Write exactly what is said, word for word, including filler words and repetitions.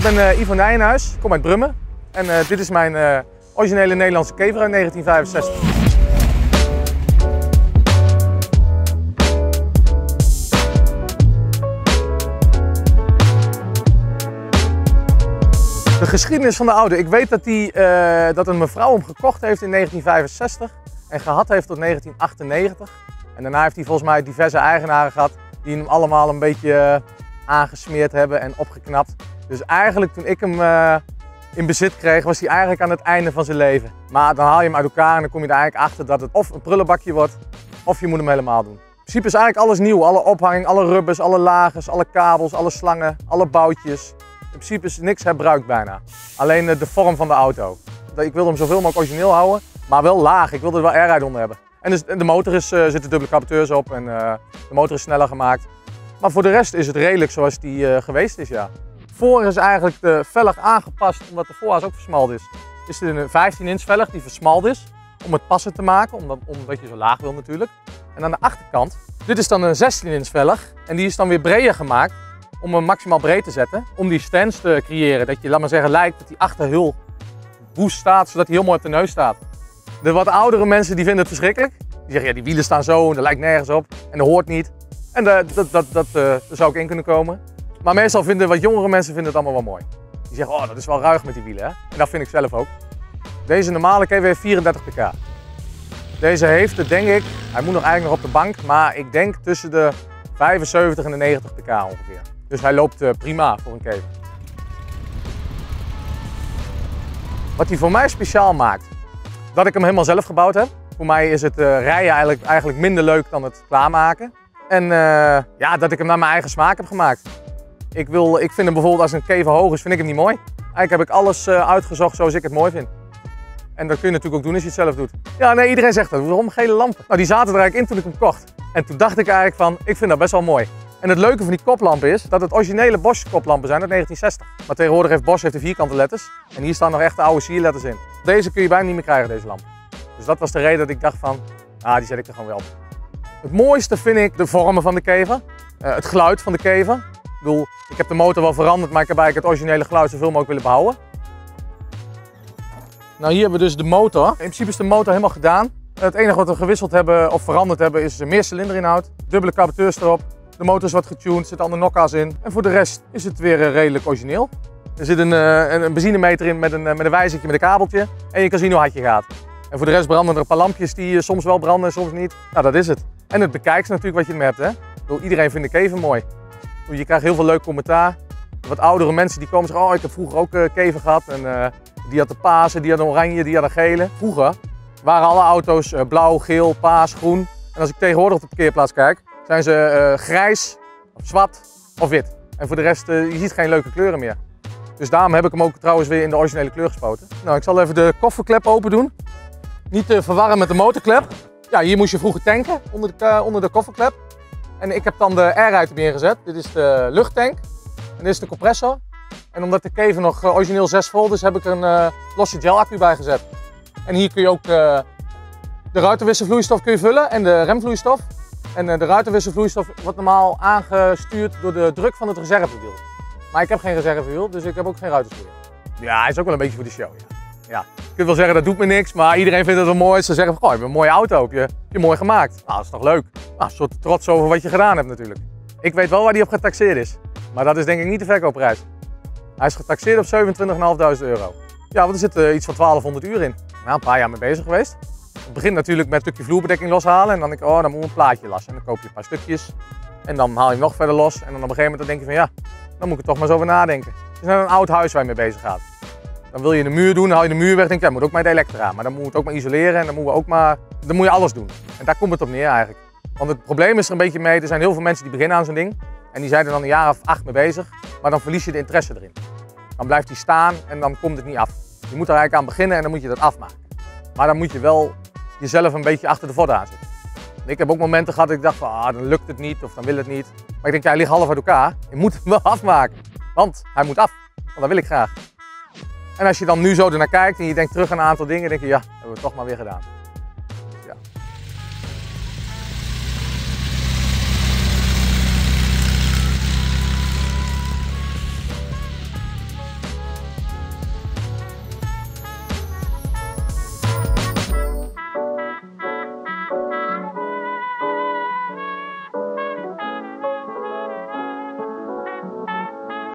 ben uh, Ivo Nijenhuis, ik kom uit Brummen en uh, dit is mijn uh, originele Nederlandse kever uit negentien vijfenzestig. De geschiedenis van de Auto. Ik weet dat, die, uh, dat een mevrouw hem gekocht heeft in negentien vijfenzestig en gehad heeft tot negentien achtennegentig. En daarna heeft hij volgens mij diverse eigenaren gehad die hem allemaal een beetje uh, aangesmeerd hebben en opgeknapt. Dus eigenlijk toen ik hem uh, in bezit kreeg, was hij eigenlijk aan het einde van zijn leven. Maar dan haal je hem uit elkaar en dan kom je er eigenlijk achter dat het of een prullenbakje wordt, of je moet hem helemaal doen. In principe is eigenlijk alles nieuw. Alle ophanging, alle rubbers, alle lagers, alle kabels, alle slangen, alle boutjes. In principe is niks herbruikt bijna. Alleen uh, de vorm van de auto. Ik wilde hem zoveel mogelijk origineel houden, maar wel laag. Ik wilde er wel airride onder hebben. En dus, de motor is, uh, zitten dubbele capoteurs op en uh, de motor is sneller gemaakt. Maar voor de rest is het redelijk zoals die uh, geweest is, ja. Voor is eigenlijk de velg aangepast omdat de vooras ook versmald is. Is dit een vijftien inch velg die versmald is om het passend te maken, omdat, omdat je zo laag wil natuurlijk. En aan de achterkant, dit is dan een zestien inch velg en die is dan weer breder gemaakt om hem maximaal breed te zetten. Om die stands te creëren, dat je, laat maar zeggen, lijkt dat die achterhul woest staat, zodat hij heel mooi op de neus staat. De wat oudere mensen die vinden het verschrikkelijk. Die zeggen, ja, die wielen staan zo en dat lijkt nergens op en dat hoort niet. En dat, dat, dat, dat, uh, daar zou ik in kunnen komen. Maar meestal vinden wat jongere mensen vinden het allemaal wel mooi. Die zeggen, oh, dat is wel ruig met die wielen, hè? En dat vind ik zelf ook. Deze normale kever heeft vierendertig pk. Deze heeft het, denk ik, hij moet nog eigenlijk nog op de bank, maar ik denk tussen de vijfenzeventig en de negentig pk ongeveer. Dus hij loopt uh, prima voor een kever. Wat hij voor mij speciaal maakt, dat ik hem helemaal zelf gebouwd heb. Voor mij is het uh, rijden eigenlijk, eigenlijk minder leuk dan het klaarmaken. En uh, ja, dat ik hem naar mijn eigen smaak heb gemaakt. Ik, wil, ik vind hem bijvoorbeeld als een kever hoog is, vind ik hem niet mooi. Eigenlijk heb ik alles uh, uitgezocht zoals ik het mooi vind. En dat kun je natuurlijk ook doen als je het zelf doet. Ja, nee, iedereen zegt dat. Waarom gele lampen? Nou, die zaten er eigenlijk in toen ik hem kocht. En toen dacht ik eigenlijk van, ik vind dat best wel mooi. En het leuke van die koplampen is dat het originele Bosch koplampen zijn uit negentien zestig. Maar tegenwoordig heeft Bosch heeft de vierkante letters. En hier staan nog echt de oude sierletters in. Deze kun je bijna niet meer krijgen, deze lamp. Dus dat was de reden dat ik dacht van, ah, die zet ik er gewoon wel op. Het mooiste vind ik de vormen van de kever. Uh, het geluid van de kever. Ik bedoel, ik heb de motor wel veranderd, maar ik heb eigenlijk het originele geluid zoveel mogelijk willen behouden. Nou, hier hebben we dus de motor. In principe is de motor helemaal gedaan. Het enige wat we gewisseld hebben of veranderd hebben is meer cilinderinhoud. Dubbele carburateur erop. De motor is wat getuned, er zitten andere nokka's in. En voor de rest is het weer redelijk origineel. Er zit een, een, een benzinemeter in met een, met een wijzertje met een kabeltje. En je kan zien hoe hard je gaat. En voor de rest branden er een paar lampjes die soms wel branden en soms niet. Nou, dat is het. En het bekijkt natuurlijk wat je ermee hebt, hè. Bedoel, iedereen vindt de kever mooi. Bedoel, je krijgt heel veel leuk commentaar. Wat oudere mensen die komen zeggen, oh, ik heb vroeger ook een kever gehad. En uh, die had de paarse, die had een oranje, die had een gele. Vroeger waren alle auto's uh, blauw, geel, paars, groen. En als ik tegenwoordig op de parkeerplaats kijk, zijn ze uh, grijs, of zwart of wit. En voor de rest, uh, je ziet geen leuke kleuren meer. Dus daarom heb ik hem ook trouwens weer in de originele kleur gespoten. Nou, ik zal even de kofferklep open doen. Niet te verwarren met de motorklep. Ja, hier moest je vroeger tanken, onder de, uh, onder de kofferklep. En ik heb dan de airruiter neergezet. Dit is de luchttank en dit is de compressor. En omdat de kever nog uh, origineel zes volt is, heb ik er een uh, losse gel accu bij gezet. En hier kun je ook uh, de ruitenwisselvloeistof kun je vullen en de remvloeistof. En uh, de ruitenwisselvloeistof wordt normaal aangestuurd door de druk van het reservewiel. Maar ik heb geen reservewiel, dus ik heb ook geen ruitenspoeler. Ja, hij is ook wel een beetje voor de show. Ja. Ja. Je kunt wel zeggen dat doet me niks, maar iedereen vindt het wel mooi. Ze zeggen, goh, je hebt een mooie auto, heb je, heb je mooi gemaakt. Nou, dat is toch leuk. Nou, een soort trots over wat je gedaan hebt natuurlijk. Ik weet wel waar die op getaxeerd is, maar dat is denk ik niet de verkoopprijs. Hij is getaxeerd op zevenentwintigduizend vijfhonderd euro. Ja, want er zit uh, iets van twaalfhonderd uur in. Nou, een paar jaar mee bezig geweest. Het begint natuurlijk met een stukje vloerbedekking loshalen en dan denk ik, oh, dan moet een plaatje lassen. En dan koop je een paar stukjes en dan haal je hem nog verder los. En dan op een gegeven moment dan denk je van, ja, dan moet ik er toch maar eens over nadenken. Het is net een oud huis waar je mee bezig gaat. Dan wil je de muur doen, dan haal je de muur weg, denk je, ja, moet ook maar de elektra. Maar dan moet het ook maar isoleren en dan moeten we ook maar, dan moet je alles doen. En daar komt het op neer eigenlijk. Want het probleem is er een beetje mee, er zijn heel veel mensen die beginnen aan zo'n ding. En die zijn er dan een jaar of acht mee bezig, maar dan verlies je de interesse erin. Dan blijft die staan en dan komt het niet af. Je moet er eigenlijk aan beginnen en dan moet je dat afmaken. Maar dan moet je wel jezelf een beetje achter de voet aan zitten. Ik heb ook momenten gehad dat ik dacht van, ah, dan lukt het niet of dan wil het niet. Maar ik denk, ja, hij ligt half uit elkaar. Je moet hem wel afmaken, want hij moet af. Want dat wil ik graag. En als je dan nu zo ernaar kijkt en je denkt terug aan een aantal dingen, denk je, ja, dat hebben we toch maar weer gedaan. Dus ja.